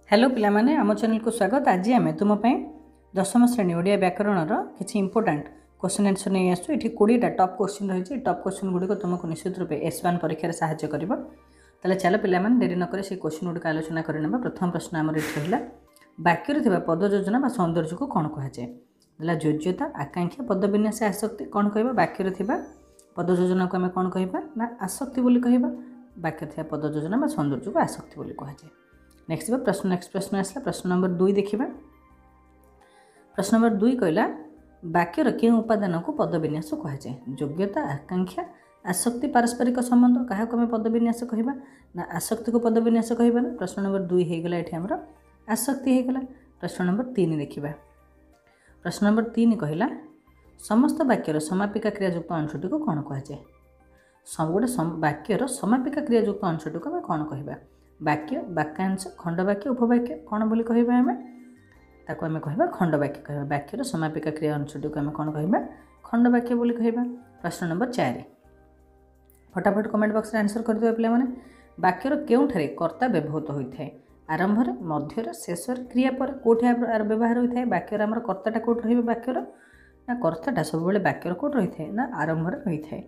Hello पिला माने आम चैनल को स्वागत। आज आम तुम दशम श्रेणी ओडिया व्याकरण किसी इंपोर्टाट क्वेश्चन आंसर नहीं आसु। ये 20टा टॉप क्वेश्चन रही। टॉप क्वेश्चन गुड़िक तुमको निश्चित रूप S1 परीक्षा साहाय्य कर। चल पिला माने डेरी नक से क्वेश्चन गुड़िक आलोचना करना। प्रथम प्रश्न आम रहा वाक्य पद योजना सौंदर्य को कौन कहुए। योज्यता, आकांक्षा, पद विन्यास, आसक्ति कौन कह। वाक्य पद योजना को आम कौन कह आसक्ति बोली कह। वाक्य पद योजना सौंदर्य को आसक्ति बोली कहुए। नेक्स्ट प्रश्न आसला। प्रश्न नंबर 2 देखा। प्रश्न नंबर 2 कहला वाक्यर क्यों उपादान को पद विन्यास कहुए। योग्यता, आकांक्षा, आसक्ति, पारस्परिक संबंध क्या आम पद विन्यास कहवा ना आसक्ति को पद विन्यास कहवा ना। प्रश्न नंबर 2 होगला ये आमर आसक्ति होगला। प्रश्न नंबर 3 देखा। प्रश्न नंबर 3 कहला समस्त वाक्यर समापिका क्रियायुक्त अंशटी को कौन कहुए। गोटे वाक्यर समापिका क्रियायुक्त अंशटी को आम कौन कहवा। वाक्य, वाक्यांश, खंडवाक्य, उपवाक्य कौन बोली कहवा आम ताको आम कहवा खंडवाक्य कहवा। वाक्यर समापिका क्रिया अंशटी को आम कौन कहवा खंडवाक्य बोली कहवा। प्रश्न नंबर 4 फटाफट कमेंट बॉक्स में आंसर करदियो पिला माने। वाक्यर केउठारे कर्ता व्यवहृत होइथाय। आरंभ रे, मध्य रे, शेष रे, क्रिया पर कोठी व्यवहार होइथाय। वाक्यर हमर कर्ताटा कोठ रहिबे। वाक्यर ना कर्ताटा सब बेले वाक्यर कोठ रहिथाय ना आरंभ रे रहिथाय।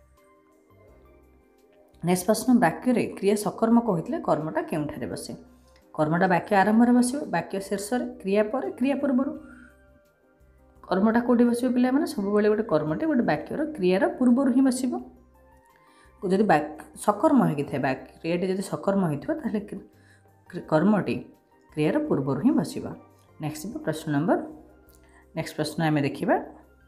नेक्स्ट प्रश्न वाक्य रे क्रिया सकर्मक होइतले कर्मटा केउठारे बसे। कर्मटा वाक्य आरंभ रे बसिबो, वाक्य शीर्ष रे, क्रिया पर, क्रिया पूर्व कर्मटा कोठी बसिबो पिला माने। सब बेले गोटे कर्मटे गोटे वाक्यर क्रियार पूर्व ही बसिबो। जदि सकर्म होगी थाए क्रियाटी जदि सकर्म होइथिबो ताले कर्मटी क्रियार पूर्व ही बसिबो। नेक्स्ट प्रश्न आम देखिबा।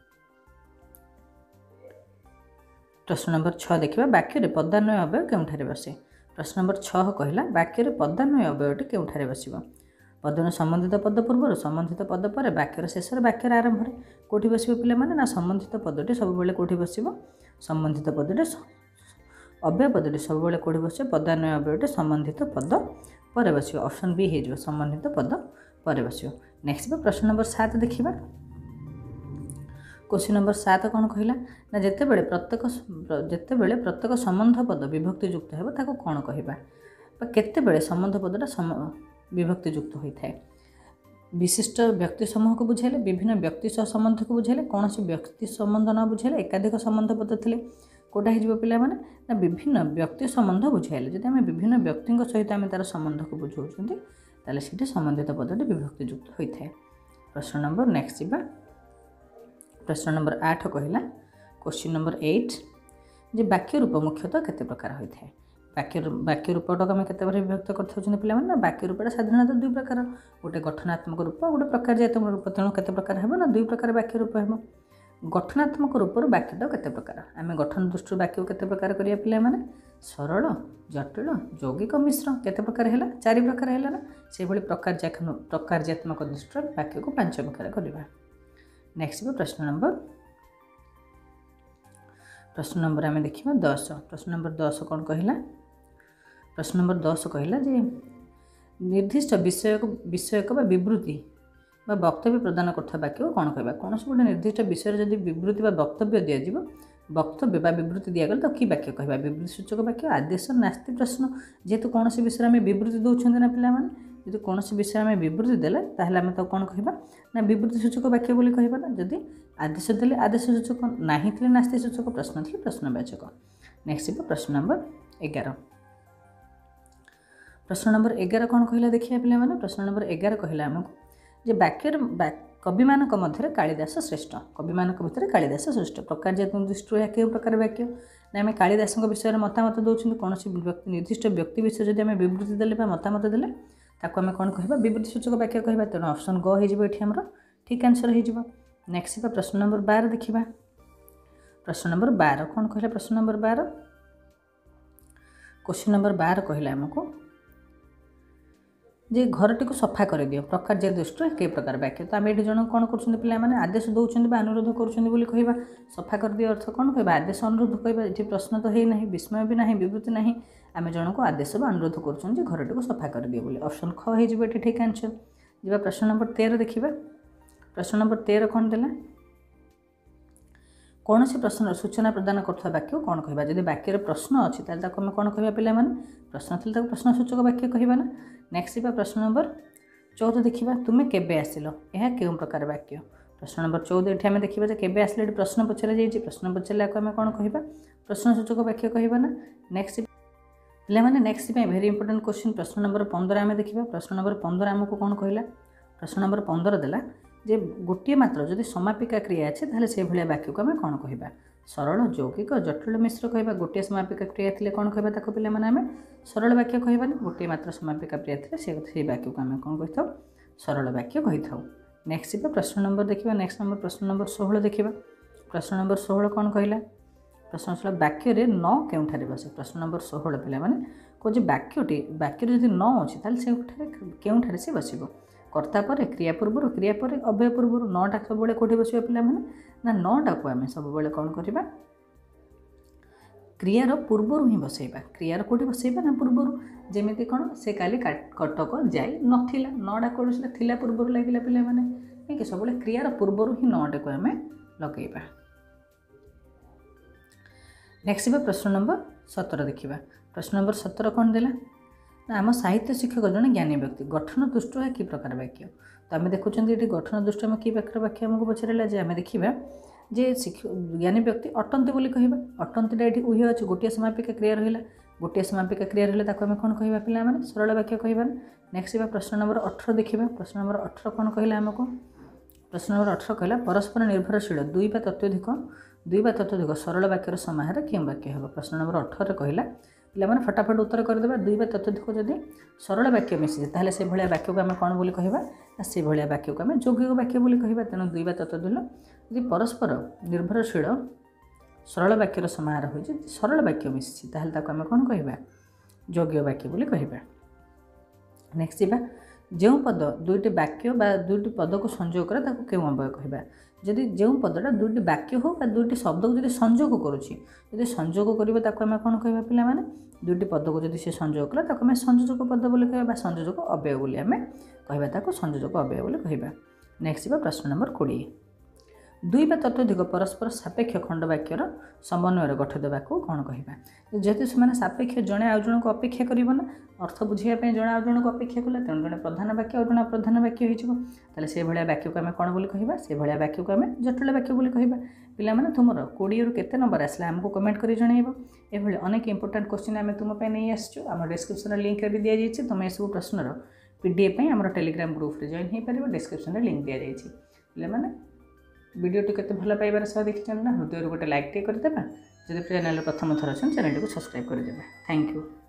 प्रश्न नंबर 6 देखा वाक्य पदान्वय अव्यय केउठारे बसे। प्रश्न नंबर 6 कहला वाक्य पदान्वय अव्ययटी केउठारे बसिबो। पदन संबंधित पद पूर्व, संबंधित पद पर, वाक्यर शेष, वाक्यर आरंभ रे कोठी बसिबो पिला माने ना संबंधित पदटी सब बेले कोठी बसिबो। संबंधित पदटी अव्यय पदटी सब बेले कोठी बसिबो। पदान्वय अव्ययटी संबंधित पद पर बसिबो। ऑप्शन बी हे जो संबंधित पद पर बसिबो। नेक्स्ट प्रश्न नंबर 7 देखिबा। क्वेश्चन नंबर 7 कौन कहला ना जितेबले प्रत्येक संबंध पद विभक्तियुक्त हो ताको कौन कहवा। केतेबेले संबंध पदटा विभक्तियुक्त होता है। विशिष्ट व्यक्ति समूह को बुझाइले, विभिन्न व्यक्ति सह संबंध को बुझाइले, कौन सी व्यक्ति संबंध न बुझाइले एकाधिक संबंध पद थे कौटा हो पिला माने ना विभिन्न व्यक्ति संबंध बुझाइले। जब आम विभिन्न व्यक्ति सहित आम तार संबंध को बुझाऊँ ताले सीटे संबंधित पदटी विभक्तियुक्त होता है। प्रश्न नंबर नेक्स्ट जा। प्रश्न नंबर 8 कहला क्वेश्चन नंबर 8 जे वाक्य रूप मुख्यतः केते प्रकार होता है। वाक्य रूपटा आम केते विभक्त कर पिला ना। वाक्य रूपटा साधारणतः 2 प्रकार, गोटे गठनात्मक रूप, गोटे प्रकार्यात्मक रूप। तेणु केते प्रकार हेबो ना 2 प्रकार वाक्य रूप हेबो। गठनात्मक रूप वाक्यटा केते प्रकार आम गठन दृष्टि वाक्य केते प्रकार करिया पिला माने। सरल, जटिल, यौगिक, मिश्र केते प्रकार हैला 4 प्रकार हैला ना। से भली प्रकार्यात्मक दृष्टि वाक्य को 5 प्रकार करबा। नेक्स्ट प्रश्न नंबर आम देखा 10। प्रश्न नंबर 10 कौन कहला। प्रश्न नंबर 10 कहला जे निर्दिष्ट विषयक विवृत्ति बा वक्तव्य प्रदान करता वाक्य को कौन कहवा। कौन गोटे निर्दिष्ट विषय जदि विवृत्ति बा वक्तव्य दिज्व, वक्तव्य बा विवृत्ति दिगले तो कि वाक्य कहवा। विवृत्ति सूचक वाक्य, आदेश, नास्ति, प्रश्न। जेहेतु कौन विषय आम विवृत्ति दौरान ना पिला माने यदि कौन विषय में विवृत्ति देले ताहले आम तो कौन कहवा ना विवृत्ति सूचक वाक्य बोली कहवा ना। जदि आदेश देले आदेश सूचक, नाही थे नास्ति सूचक, प्रश्न थे प्रश्नवाचक। नेक्स्ट प्रश्न नंबर 11। प्रश्न नंबर 11 कौन कहला देखिए पिला माने। प्रश्न नंबर 11 कहला आमको जे वाक्यर कवि मानक मध्य कालिदास श्रेष्ठ। कवि मानक भितर कालिदास श्रेष्ठ। प्रकार्यात्मक दृष्टि केउ प्रकार वाक्य ना आम कालिदास विषय में मतामत दौरान कौन निर्दिष्ट व्यक्ति विषय जब आम विवृत्ति देले मतामत देले ताको आम कौन कहवा विवृत्ति सूचक वाक्य कहवा। तेणु ऑप्शन ग हो ठीक आंसर हो। नेक्स्ट प्रश्न नंबर 12 देखा। प्रश्न नंबर 12 कौन कहला। प्रश्न नंबर 12 क्वेश्चन नंबर 12 कहला आमको जे घरटी को सफा कर दियो। प्रकार्य दृष्टि के प्रकार वाक्य तो आम ये जन कौन कर पिला माने आदेश दौरान अनुरोध कर सफा कर दियो अर्थ कौन कहवा आदेश अनुरोध कहवा। ये प्रश्न तो है ना, विस्मय भी ना, विवृत्ति ना, आम जन को आदेश अनुरोध कर घरटी को सफा कर दियो बोली। ऑप्शन ख हो ठीक आंसर। जी प्रश्न नंबर 13 देखा। प्रश्न नंबर 13 कौन देला कौन से प्रश्न सूचना प्रदान करता वाक्य कौन कहवा। जब वाक्य प्रश्न अच्छी ताल कौन कहवा पिला माने प्रश्न थे प्रश्न सूचक वाक्य कहवा ना। नेक्स्ट प्रश्न नंबर 14 देखिबा तुमे केबे आसिलो यह केउं प्रकार वाक्य। प्रश्न नंबर 14 एठी आमे देखिबा जे केबे आसिलो एठी प्रश्न पचरा जायछि प्रश्न पचरला को आमे कोन कहिबा प्रश्नसूचक वाक्य कहिबा ना। नेक्स्ट पिला माने नेक्स्ट पे वेरी इंपोर्टेंट क्वेश्चन प्रश्न नंबर 15 आमे देखिबा। प्रश्न नंबर 15 हमको कोन कहला प्रश्न नंबर 15 देला जे गोटे मात्र जदि समापिका क्रिया अछि ताले से भलिया वाक्य को आमे कोन कहिबा सरल यौगिक जटिल मिश्र कहबा। गोटे समापिका क्रिया थिले कोन कहबा ताको पिला माने आमे सरल वाक्य कहबा ना। गोटे मात्र समापिका क्रिया थिले से वाक्य को आमे कोन कहिथाउ सरल वाक्य कहिथाउ। नेक्स्ट पे प्रश्न नंबर देखिबा। नेक्स्ट नंबर प्रश्न नंबर 16 देखिबा। प्रश्न नंबर 16 कोन कहला प्रश्न 16 वाक्य रे न केउठारे बसे। प्रश्न नंबर 16 पिला माने को जे वाक्य रे जदि न अछि ताले से केउठारे से बसिबो कर्ता पर क्रिया पूर्व क्रिया पर अव्यय पूर्व नटा सब बेले कोठी बसिबा पिला माने ना नटा को आमे सब बेले कोन करिबा क्रियार पूर्व ही बसैबा। क्रियार कोठी बसैबा ना पूर्व जेमिति कोन से काली कटक जाई नथिला नडा कोडुसला थिला पूर्व लागिला पिला माने कि सब बेले क्रियार पूर्व ही नटा को आमे लगैबा। नेक्स्ट प्रश्न नंबर 17 देखिबा। प्रश्न नंबर 17 कोन देला ना आम साहित्य शिक्षक जन ज्ञानी व्यक्ति गठन दुष्ट है कि प्रकार वाक्य। तो आम देखुं ये गठन दुष्ट में कि प्रकार वाक्य आमको पचारा जे आम देखा जे ज्ञानी व्यक्ति अटंती बोली कहबा। अटंतीटा ये उहे अच्छे गोटे समापिका क्रिया रहा गोटे समापिका क्रिया रहा आम कौन कह पिला माने सरल वाक्य कहबा। नेक्स्ट प्रश्न नंबर 18 देखिबा। प्रश्न नंबर 18 कौन कहला आमको प्रश्न नंबर 18 कहला परस्पर निर्भरशील दुई बा तत्वधिक सरल वाक्यर समाहार केउं वाक्य हेबो। प्रश्न नंबर 18 कहला पिला माने फटाफट उत्तर करदेबा दुई बा तत्वधिक जदि सरल वाक्य मिसी ताहले से भलिया वाक्य को आम कौन बोली कहबा से भलिया वाक्य को आम यौगिक वाक्य बोली कहबा। तेणु दुई बा तत्वधिक यदि परस्पर निर्भरशील सरल वाक्यर समाहार हो सरल वाक्य मिसी ताहले ताको आम कौन कहबा यौगिक वाक्य बोली कहबा। नेक्स्ट जो पद दुईटी वाक्य बा दुईटी पद को संयोग करे ताको केउं अव्यय कहबा। जदि जो पदटा दुईटी वाक्य हो बा दुईटी शब्द को जदि संयोग करुछि जदि संयोग करिबा ताको आम कोन कहबा पिला माने दुईटी पद को जदि से संयोग कला ताको आम संयोजक पद बोली कहबा बा संयोजक अव्यय बोली आम कहबा ताको संयोजक अव्यय बोली कहबा। नेक्स्ट प्रश्न नंबर 20 दुई बा तत्वधिक परस्पर सापेक्ष खंड वाक्यर समन्वय गठन देवाको कौन कहबा। जेहेतु से सापेक्ष जड़े आउ जन को अपेक्षा करना अर्थ बुझापी जड़े आउ जन को अपेक्षा कला तेणु जड़े प्रधान वाक्य और जड़े अप्रधान वाक्य हो से भाया वाक्य को आम कौन बोली कहबा से भाया वाक्य को आम जटिल वाक्य बोली कहबा। पिला माने तुमर 20 रु केते नंबर आसला आमको कमेंट करी जणाइबो। एभली अनेक इंपोर्टेंट क्वेश्चन आम तुम पे नहीं आसछु आम डिस्क्रिप्शन लिंक रे भी दिया जाइछि तुम ए सब प्रश्नर पीडीएफ पे हमर टेलीग्राम ग्रुप रे जॉइन हे परिबो डिस्क्रिप्शन रे लिंक दिया जाइछि। पिला माने वीडियो टी केते भल पाइबार सह देखिछन ना हृदय गोटे लाइक टे करदेबा जदि चैनल प्रथम थर अछन चैनल को सब्सक्राइब करदेबा। Thank you.